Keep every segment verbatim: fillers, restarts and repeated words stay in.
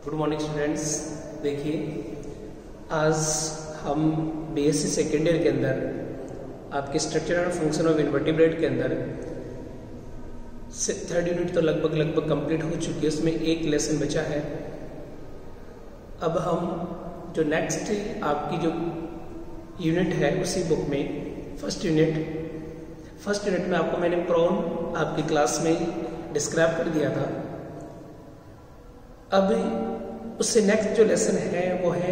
Good morning students. देखिए, आज हम बीएससी सेकेंड ईयर के अंदर आपके structure and function of invertebrate के अंदर से थर्ड यूनिट तो लगभग लगभग कंप्लीट हो चुकी है, उसमें एक लेसन बचा है। अब हम जो नेक्स्ट आपकी जो यूनिट है उसी बुक में फर्स्ट यूनिट फर्स्ट यूनिट में आपको मैंने प्रॉन आपकी क्लास में डिस्क्राइब कर दिया था। अब उससे नेक्स्ट जो लेसन है वो है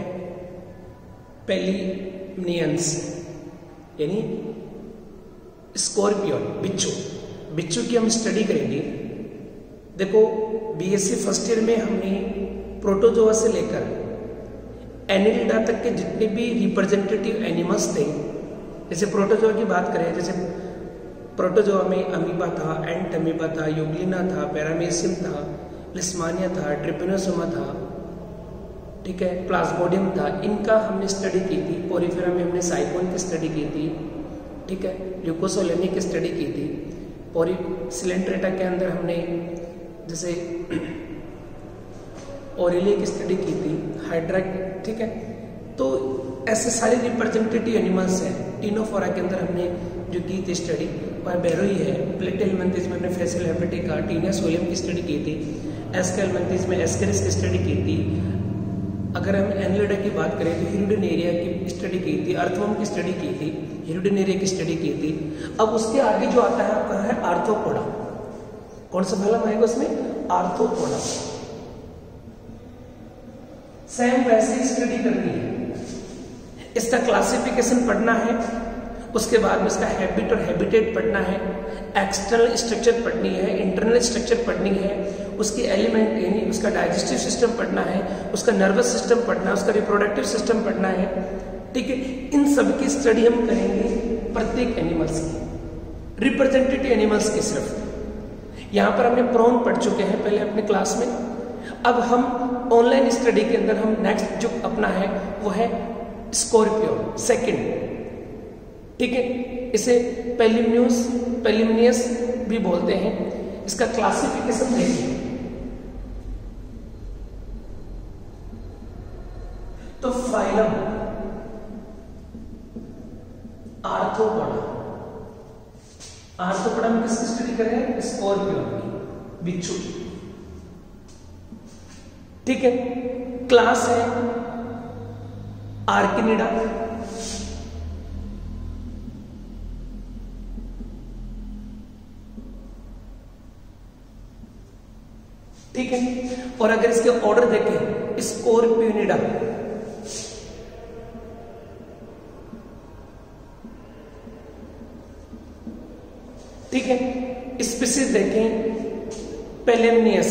पेलिनियंस, यानी स्कॉर्पियन, बिच्छू। बिच्छू की हम स्टडी करेंगे। देखो, बीएससी फर्स्ट ईयर में हमने प्रोटोजोआ से लेकर एनिलिडा तक के जितने भी रिप्रेजेंटेटिव एनिमल्स थे, जैसे प्रोटोजोआ की बात करें, जैसे प्रोटोजोआ में अमीबा था, एंट अमीबा था, यूग्लिना था, पैरामेसियम था, लिस्मानिया था, ट्रिपेनोसोमा था, ठीक है, प्लाज्मोडियम था। इनका हमने स्टडी की थी। पोरिफेरा में हमने साइकोन की स्टडी की थी, ठीक है, ल्यूकोसोलेनी की स्टडी की थी। पोरी सिलेंट्रेटा के अंदर हमने जैसे ओरेलिया की स्टडी की थी, हाइड्रा, ठीक है। तो ऐसे सारे रिप्रेजेंटेटिव एनिमल्स हैं। टीनोफोरा के अंदर हमने जो की थी स्टडी वह बेरोई है। प्लेटेलमेंथिस में हमने फेसिल हेपेटिका, टीनिया सोलियम की स्टडी की थी। एस्केलमेंथिस में एस्केरिस की स्टडी की थी। अगर हम एनिलिडा की बात करें तो हिरुडिनेरिया की स्टडी की थी, अर्थवर्म की स्टडी की थी, हिरुडिनेरिया की स्टडी की थी। अब उसके आगे जो आता है आपका है आर्थ्रोपोडा। कौन सा फैलम आएगा उसमें? आर्थ्रोपोडा। सेम वैसे ही स्टडी करनी है। इसका क्लासिफिकेशन पढ़ना है, उसके बाद में इसका हैबिट और हैबिटेट पढ़ना है, एक्सटर्नल स्ट्रक्चर पढ़नी है, इंटरनल स्ट्रक्चर पढ़नी है, उसकी एलिमेंट यानी उसका डाइजेस्टिव सिस्टम पढ़ना है, उसका नर्वस सिस्टम पढ़ना है, उसका रिप्रोडक्टिव सिस्टम पढ़ना है, ठीक है। इन सब की स्टडी हम करेंगे प्रत्येक एनिमल्स की, रिप्रेजेंटेटिव एनिमल्स की सिर्फ। यहाँ पर हमने प्रॉन पढ़ चुके हैं पहले अपने क्लास में। अब हम ऑनलाइन स्टडी के अंदर हम नेक्स्ट जो अपना है वो है स्कॉर्पियन, सेकेंड, ठीक है। इसे पेलिम्नियस पेलिम्नियस भी बोलते हैं। इसका क्लासिफिकेशन देखिए तो फाइलम आर्थ्रोपोडा। आर्थ्रोपोडा में किसकी स्टडी कर रहे हैं? स्कॉर्पियन की, बिच्छू, ठीक है। क्लास है आर्किनिडा, ठीक है। और अगर इसके ऑर्डर देखें, स्कॉर्पियनिडा, ठीक है। स्पीशीज देखें, पेलिम्नियस,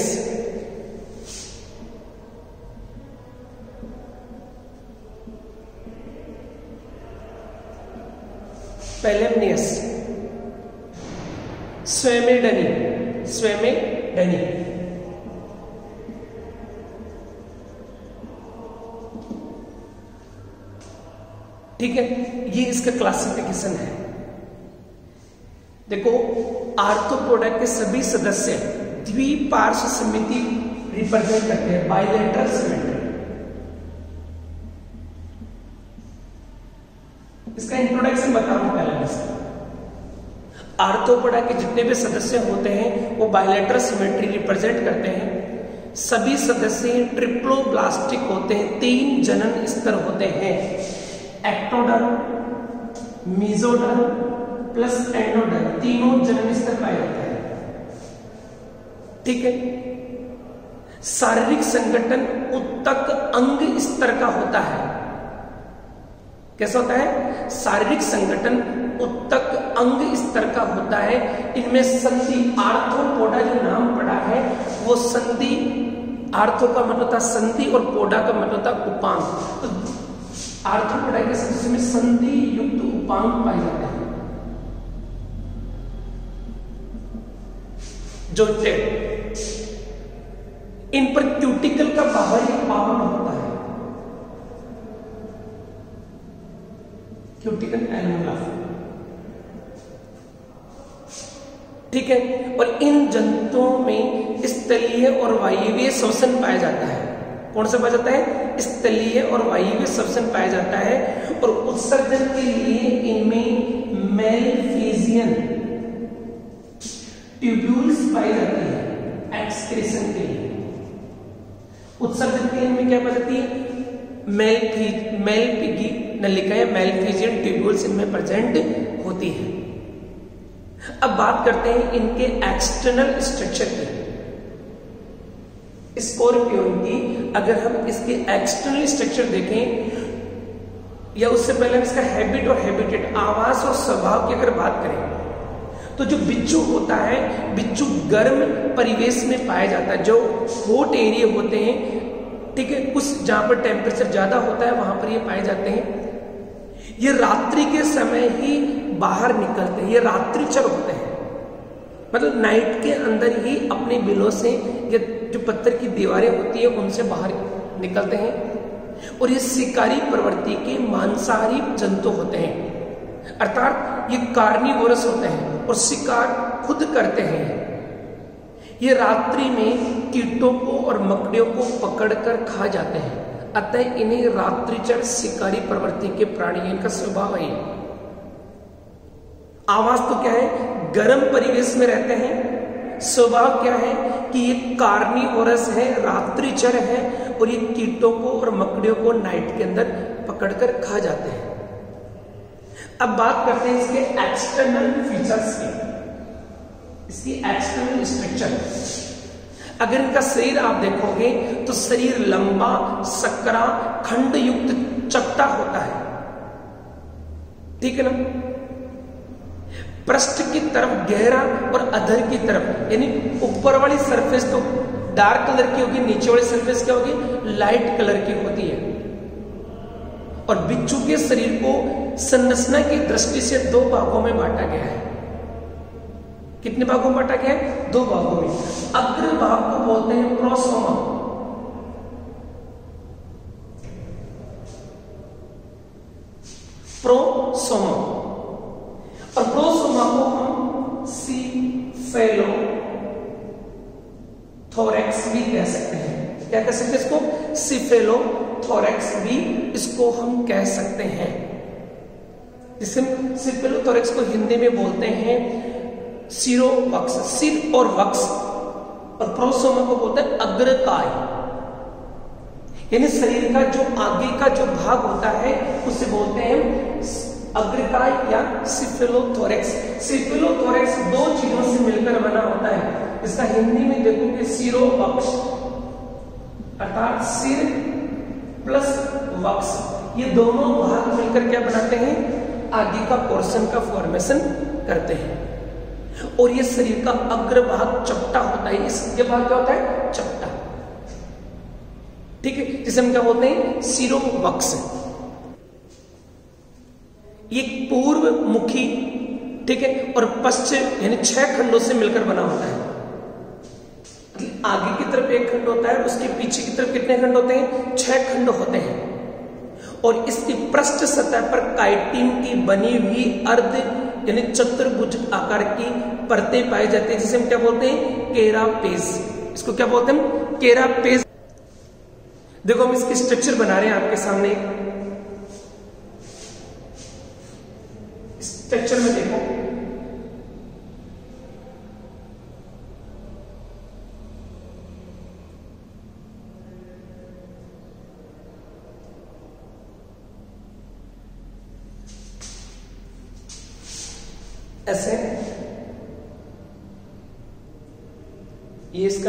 पेलिम्नियस, स्वेमेडनी, स्वेमेडनी, ठीक है। ये इसका क्लासिफिकेशन है। देखो, आर्थ्रोपोडा के सभी सदस्य द्विपार्श्व समिति रिप्रेजेंट करते हैं, बाइलेटरल सिमेट्री। इसका इंट्रोडक्शन बता रहा हूं पहले मैं। आर्थ्रोपोडा के जितने भी सदस्य होते हैं वो बाइलेटरल सिमेट्री रिप्रेजेंट करते हैं। सभी सदस्य ट्रिप्लोब्लास्टिक होते हैं, तीन जनन स्तर होते हैं, एक्टोडर्म, मेसोडर्म प्लस एंडोडर्म, तीनों जनन स्तर पाए जाते हैं, ठीक है। शारीरिक संगठन उत्तक अंग स्तर का होता है। कैसा होता है? शारीरिक संगठन उत्तक अंग स्तर का होता है। इनमें संधि, आर्थ्रोपोडा जो नाम पड़ा है वो संधि, आर्थो का मतलब होता संधि और पोडा का मतलब होता उपांग। तो आर्थ्रोपोडा के सदस्य में संधि युक्त उपांग पाए जाते हैं। जॉइंटेड, इन पर क्यूटिकल का बाहरी आवरण होता है, क्यूटिकल एनुला, ठीक है। और इन जंतुओं में स्थलीय और वायवीय श्वसन पाया जाता है। कौन सा पाया जाता है? स्थलीय और वायवीय श्वसन पाया जाता है। और उत्सर्जन के लिए इनमें मेलफिजियन ट्यूब्यूल्स पाई जाती है एक्सक्रीशन के लिए। उत्सर्जन के लिए इनमें क्या पाई जाती है? मेलफी मेलपिगी नलिका या मेलफिजियन ट्यूब्यूल्स इनमें प्रेजेंट होती है। अब बात करते हैं इनके एक्सटर्नल स्ट्रक्चर की। स्कॉर्पियन की अगर हम इसके एक्सटर्नल स्ट्रक्चर देखें या उससे पहले इसका हैबिट और हैबिटेट आवास और स्वभाव की अगर बात करें तो जो बिच्छू होता है, बिच्छू गर्म परिवेश में पाया जाता है। जो हॉट एरिया होते हैं, ठीक है, उस जहां पर टेम्परेचर ज्यादा होता है वहां पर ये पाए जाते हैं। ये रात्रि के समय ही बाहर निकलते हैं, ये रात्रिचर होते हैं, मतलब नाइट के अंदर ही अपने बिलों से या जो पत्थर की दीवारें होती है उनसे बाहर निकलते हैं। और ये शिकारी प्रवृत्ति के मांसाहारी जंतु होते हैं, अर्थात ये कार्निवोरस होते हैं और शिकार खुद करते हैं। ये रात्रि में कीटों को और मकड़ियों को पकड़कर खा जाते हैं, अतः इन्हें रात्रिचर शिकारी प्रवृत्ति के प्राणी, इनका स्वभाव है। आवास तो क्या है? गर्म परिवेश में रहते हैं। स्वभाव क्या है कि ये कार्निवोरस है, रात्रिचर है और ये कीटों को और मकड़ियों को नाइट के अंदर पकड़कर खा जाते हैं। अब बात करते हैं इसके एक्सटर्नल फीचर्स की, इसकी एक्सटर्नल स्ट्रक्चर। अगर इनका शरीर आप देखोगे तो शरीर लंबा, सकरा, खंड युक्त चपटा होता है, ठीक है ना। पृष्ठ की तरफ गहरा और अधर की तरफ, यानी ऊपर वाली सरफेस तो डार्क कलर की होगी, नीचे वाली सरफेस क्या होगी? लाइट कलर की होती है। और बिच्छू के शरीर को संरचना की दृष्टि से दो भागों में बांटा गया है। कितने भागों में बांटा गया है? दो भागों में। अग्र भाग को बोलते हैं प्रोसोमा, प्रोसोमा, और प्रोसोमा को हम सिफेलो थोरैक्स भी कह सकते हैं। क्या कह सकते हैं इसको? सिफेलो थोरैक्स भी इसको हम कह सकते हैं। जिसे सिफेलो थोरैक्स को हिंदी में बोलते हैं सिरोवक्स, सिर और वक्स, और प्रोसोमा को बोलते हैं अग्रकाय, यानी शरीर का जो आगे का जो भाग होता है उसे बोलते हैं अग्रकाय या सिफेलोथोरैक्स। सिफेलोथोरैक्स दो चीजों से मिलकर बना होता है। इसका हिंदी में देखोगे सिरोवक्स, अर्थात सिर प्लस वक्स, ये दोनों भाग मिलकर क्या बनाते हैं? आगे का पोर्शन का फॉर्मेशन करते हैं। और ये शरीर का अग्र भाग चपटा होता है, इसके भाग क्या होता है? चपटा, ठीक है, जिसे हम क्या बोलते हैं? सिरोवक्स। ये पूर्व मुखी, ठीक है, और पश्चिम यानी छह खंडों से मिलकर बना होता है। आगे की तरफ एक खंड होता है, उसके पीछे की तरफ कितने खंड होते हैं? छह खंड होते हैं। और इसकी पृष्ठ सतह पर काइटिन की बनी हुई अर्ध यानी चतुर्भुज आकार की परतें पाई जाती है, जिसे हम क्या बोलते हैं? केरापेज। इसको क्या बोलते हैं? केरापेज। देखो हम इसकी स्ट्रक्चर बना रहे हैं आपके सामने। स्ट्रक्चर में देखो, ऐसे ये इसका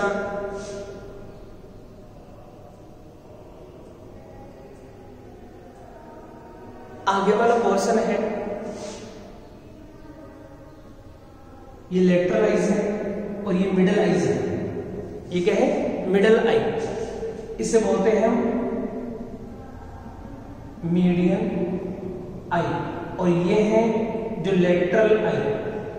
आगे वाला पोर्शन है, ये लेटरल आइज है और ये मिडल आइज है। ये क्या है? Middle eye. इसे बोलते हैं हम मीडियन आई, और ये है जो लेटरल आई,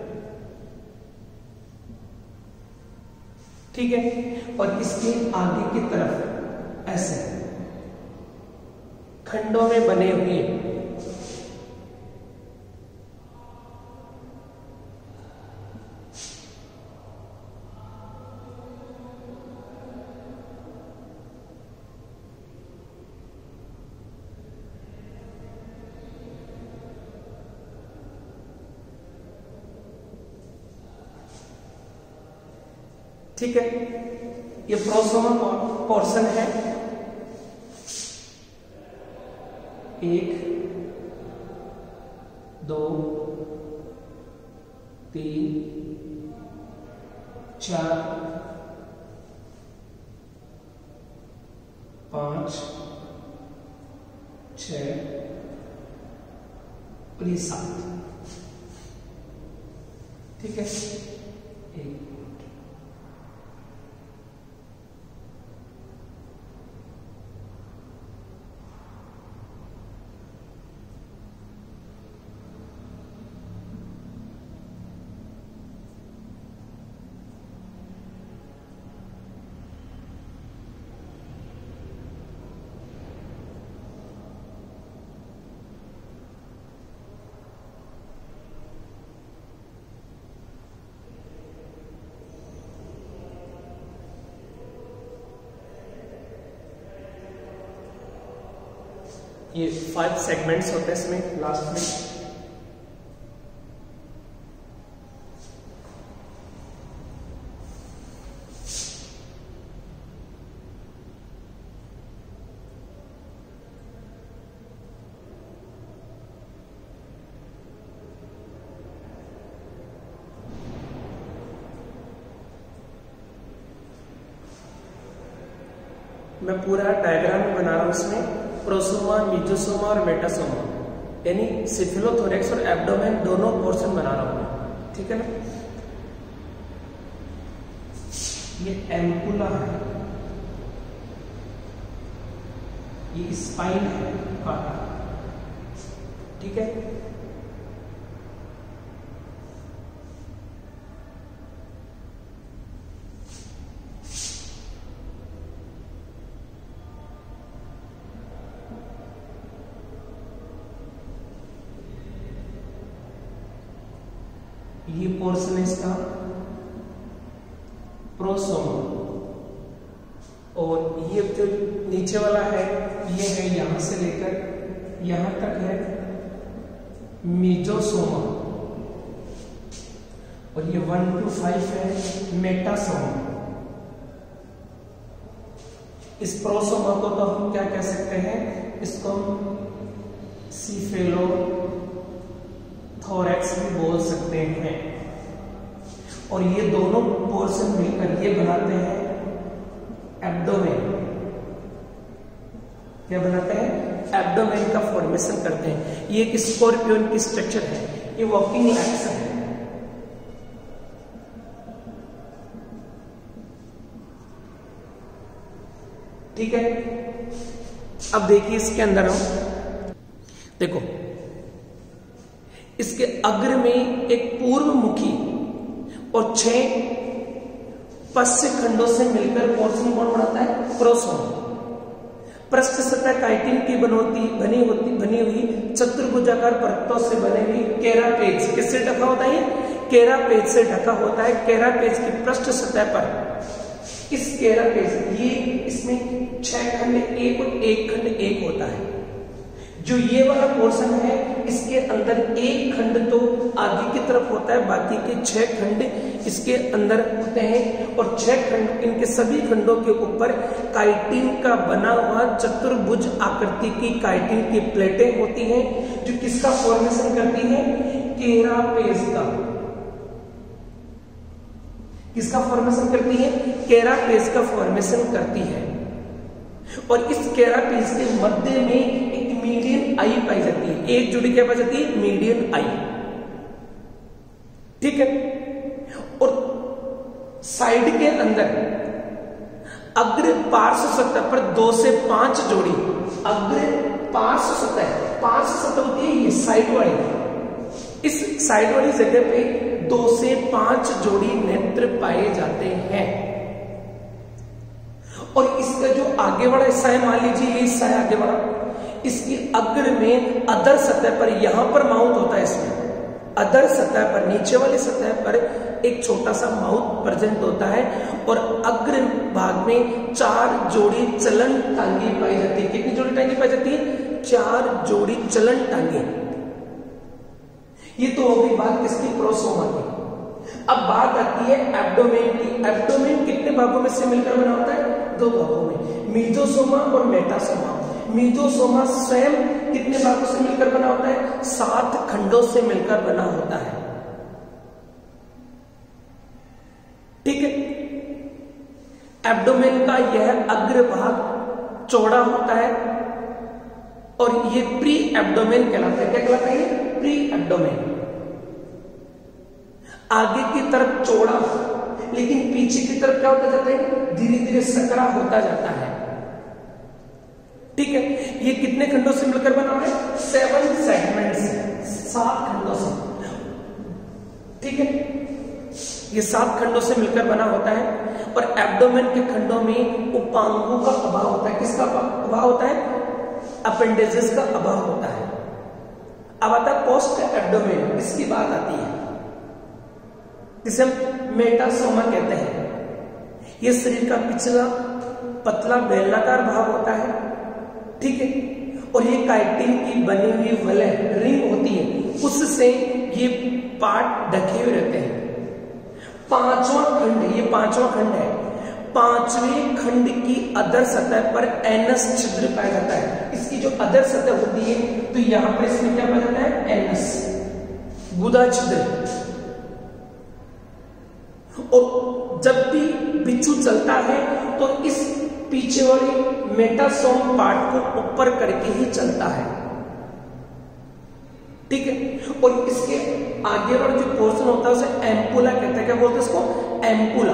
ठीक है। और इसके आगे की तरफ ऐसे खंडों में बने हुए ठीक है, ये प्रोसोमा पोर्शन है। एक, दो, तीन, चार, पांच, छह और ये सात। ठीक है, एक, ये फाइव सेगमेंट्स होते हैं इसमें लास्ट में। मैं पूरा डायग्राम बना रहा हूं इसमें, प्रोसोमा, मीजोसोमा और मेटासोमा, यानी सिफिलोथोरेक्स और एब्डोमेन दोनों पोर्शन बना रहा हूं। ठीक है ना, ये एम्पुला है, ये स्पाइन है काटा। ठीक है, ये पोर्शन है इसका प्रोसोमा, और ये जो नीचे वाला है ये है यहां से लेकर यहां तक है मीजोसोमा, और ये वन टू फाइव है मेटासोमा। इस प्रोसोमा को तो हम क्या कह सकते हैं, इसको हम सिफेलो थोरैक्स भी बोल सकते हैं। और ये दोनों पोर्शन मिलकर ये बनाते हैं एब्डोमेन। क्या बनाते हैं, एब्डोमेन का फॉर्मेशन करते हैं। ये एक स्कॉर्पियन की स्ट्रक्चर है, ये वॉकिंग लेग्स है। ठीक है, अब देखिए इसके अंदर हम देखो, इसके अग्र में एक पूर्व मुखी और छह पश्च खंडों से मिलकर पोर्शन कौन बनाता है, प्रोसोमा। पृष्ठ सतह काइटिन की बनोती बनी होती बनी हुई चतुर्भुजाकार परतों से बने हुई केरापेज, किससे ढका होता है, केरापेज से ढका होता है। केरापेज की पृष्ठ सतह पर इस केरापेज, ये इसमें छह खंड एक और एक खंड एक होता है। जो ये वाला पोर्शन है इसके अंदर एक खंड तो आगे की तरफ होता है, बाकी के छह खंड इसके अंदर होते हैं। और छह खंड, इनके सभी खंडों के ऊपर काइटिन का बना हुआ चतुर्भुज आकृति की काइटिन की प्लेटें होती हैं, जो किसका फॉर्मेशन करती है, केरापेज का। किसका फॉर्मेशन करती है, केरापेज का फॉर्मेशन करती है। और इस केरापेज के मध्य में एक मीडियन आई पाई जाती है। एक जुड़ी क्या पाई जाती है, मीडियन आई। ठीक है, और साइड के अंदर अग्र पार्श्व सतह पर दो से पांच जोड़ी, अग्र पार्श्व सतह, पार्श्व सतह होती है ये साइड वाली, इस साइड वाली जगह पे दो से पांच जोड़ी नेत्र पाए जाते हैं। और इसका जो आगे वाला हिस्सा है, मान लीजिए ये हिस्सा है आगे वाला, इसकी अग्र में अधर सतह पर, यहां पर माउथ होता है इसमें, अधर सतह पर, नीचे वाली सतह पर एक छोटा सा माउथ प्रेजेंट होता है। और अग्र भाग में चार जोड़ी चलन टांगे पाई जाती है। कितनी जोड़ी टांगे पाई जाती है, चार जोड़ी चलन टांगे। ये तो हो गई बात किसकी, प्रोसोमा की। अब बात आती है एब्डोमेन की। एब्डोमेन कितने भागों में से मिलकर बना होता है? दो भागों में, मीजोसोमा और मेटासोमा। मीजोसोमा स्वयं कितने भागों से मिलकर बना होता है? सात खंडों से मिलकर बना होता है। ठीक है। एब्डोमेन का यह अग्रभाग चौड़ा होता है और ये प्री एब्डोमेन कहलाता है। क्या कहलाता है? ये प्री एब्डोमेन। आगे की तरफ चौड़ा, लेकिन पीछे की तरफ क्या होता जाता है? धीरे धीरे सकरा होता जाता है। ठीक है। ये कितने खंडों से मिलकर बना है? सेवन सेगमेंट्स, सात खंडों से। ठीक है। ये सात खंडों से मिलकर बना होता है और एब्डोमेन के खंडों में उपांगों का अभाव होता है। किसका अभाव होता है? अपेंडेजेस का अभाव होता है। अब आता है पोस्ट एब्डोमेन, इसकी बात आती है, जिसे हम मेटासोमा कहते हैं। यह शरीर का पिछला पतला बेलनाकार भाग होता है। ठीक है। और ये काइटिन की बनी हुई वलय रिंग होती है, उससे ये पार्ट ढके हुए रहते हैं। पांचवा खंड, ये पांचवा खंड है। पांचवें खंड की अधर सतह पर एनस छिद्र पाया जाता है। इसकी जो अधर सतह होती है, तो यहां पर इसमें क्या पाया जाता है? एनस, गुदा छिद्र। और जब भी बिच्छू चलता है तो इस पीछे वाले मेटासोम पार्ट को ऊपर करके ही चलता है। ठीक है। और इसके आगे वाला जो पोर्शन होता है उसे एम्पुला कहते हैं। क्या बोलते हैं इसको? एम्पुला।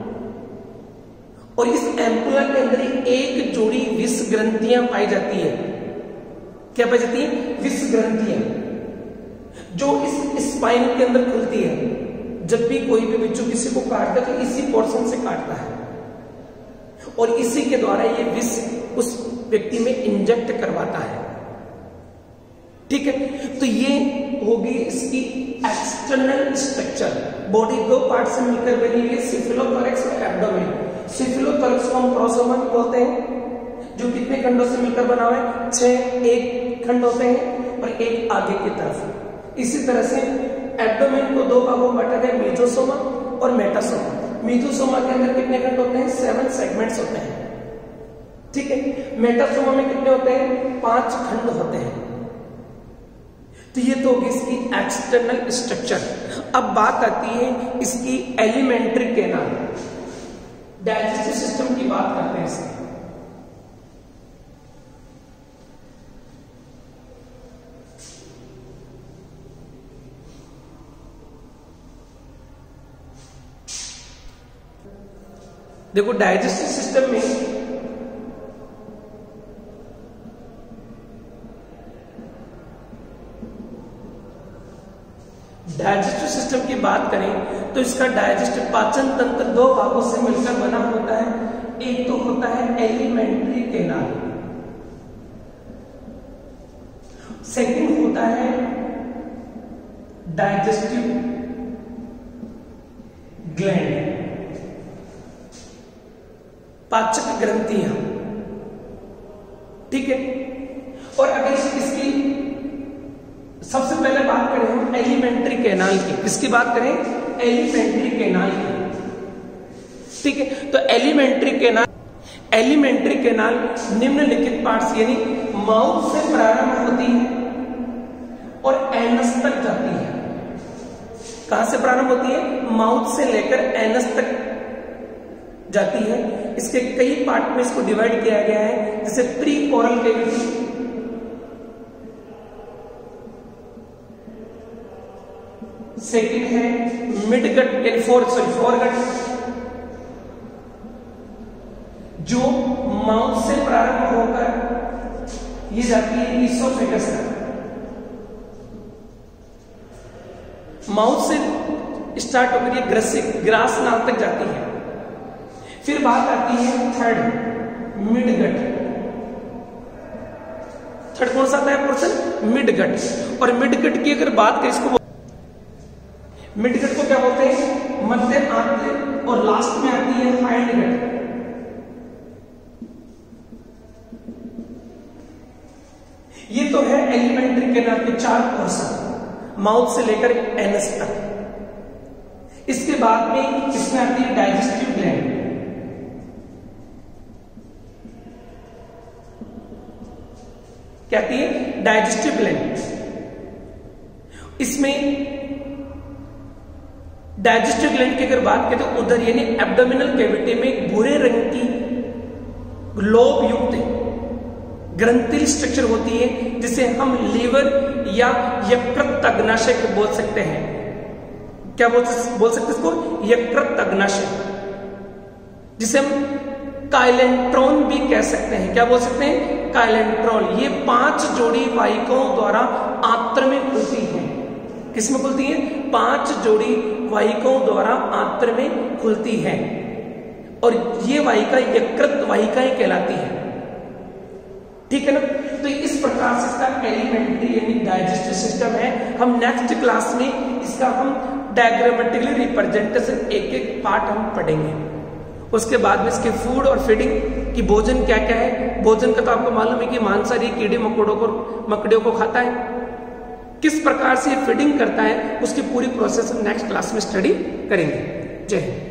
और इस एम्पुला के अंदर एक जोड़ी विष ग्रंथियां पाई जाती है। क्या पाई जाती है? विष ग्रंथियां, जो इस स्पाइन के अंदर खुलती है। जब भी कोई भी बिच्छू किसी को काटता है तो इसी पोर्शन से काटता है और इसी के द्वारा ये विष उस व्यक्ति में इंजेक्ट करवाता है। ठीक है। तो ये होगी इसकी एक्सटर्नल स्ट्रक्चर। बॉडी दो पार्ट से मिलकर बनी हुई है, सिफिलोथोरैक्स और एब्डोमेन। सिफिलोथोरैक्स को हम प्रोसोमा बोलते हैं, जो कितने खंडों से मिलकर बना हुआ है? छह एक खंड होते हैं और एक आगे की तरफ। इसी तरह से एब्डोमेन को दो भागों में बांटा गया, मीजोसोमा और मेटासोमा। मीजोसोमा के अंदर कितने खंड होते हैं? सेवन सेगमेंट्स होते हैं। ठीक है। मेटासोमा में कितने होते हैं? पांच खंड होते हैं। तो ये तो होगी इसकी एक्सटर्नल स्ट्रक्चर। अब बात आती है इसकी एलिमेंट्री कैनाल, डाइजेस्टिव सिस्टम की बात करते हैं इसकी। देखो डाइजेस्टिव सिस्टम में डाइजेस्टिव सिस्टम की बात करें तो इसका डाइजेस्टिव पाचन तंत्र दो भागों से मिलकर बना होता है। एक तो होता है एलिमेंट्री कैनाल, सेकंड होता है डाइजेस्टिव ग्लैंड, पाचक ग्रंथियां। ठीक है। और अगर इसकी सबसे पहले बात करें हम एलिमेंट्री कैनाल की, किसकी बात करें? एलिमेंट्री कैनाल की। ठीक है। तो एलिमेंट्री कैनाल एलिमेंट्री कैनाल निम्नलिखित पार्ट्स यानी माउथ से प्रारंभ होती है और एनस तक जाती है। कहां से प्रारंभ होती है? माउथ से लेकर एनस तक जाती है। इसके कई पार्ट में इसको डिवाइड किया गया है, जैसे प्री कोरल कैविटी, सेकंड है mid gut, fore sorry foregut, जो माउथ से प्रारंभ होकर ये जाती है ईसोफेगस तक। माउथ से स्टार्ट होकर ये ग्रसिक ग्रास नाल तक जाती है। फिर बात आती है थर्ड मिडगट। थर्ड कौन सा आता है पोर्शन? मिडगट। और मिडगट की अगर बात करें, इसको मिडगट को क्या बोलते हैं? मध्य आंत। और लास्ट में आती है हाइंड गट। ये तो है एलिमेंट्री कैनाल के चार पोर्शन, माउथ से लेकर एनस तक। इसके बाद में इसमें आती है डाइजेस्टिव ग्लैंड। क्या आती है? Digestive gland. इसमें डाइजेस्टिव ग्लैंड की अगर बात करें तो उधर यानी एब्डोमिनल कैविटी में एक भूरे रंग की लोब युक्त ग्रंथिल स्ट्रक्चर होती है, जिसे हम लीवर या यकृत अग्नाशय बोल सकते हैं। क्या बोल बोल सकते हैं इसको? यकृत अग्नाशय, जिसे हम काइलेंट्रॉन भी कह सकते हैं। क्या बोल सकते हैं? काइलेंट्रॉन। ये पांच जोड़ी वाहिकाओं द्वारा आंत्र में खुलती है। किसमें खुलती है? पांच जोड़ी वाहिकाओं द्वारा आंत्र में खुलती है, और ये वाहिका यकृत वाहिकाएं कहलाती है। ठीक है ना? तो इस प्रकार से इसका एलिमेंट्री यानी डाइजेस्टिव सिस्टम है। हम नेक्स्ट क्लास में इसका हम डायग्रामेटिकली रिप्रेजेंटेशन एक एक पार्ट हम पढ़ेंगे। उसके बाद में इसके फूड और फीडिंग की भोजन क्या क्या है। भोजन का तो आपको मालूम है कि मांसाहारी कीड़े मकोड़ों को मकड़ियों को खाता है। किस प्रकार से फीडिंग करता है उसकी पूरी प्रोसेस हम नेक्स्ट क्लास में स्टडी करेंगे। जय हिंद।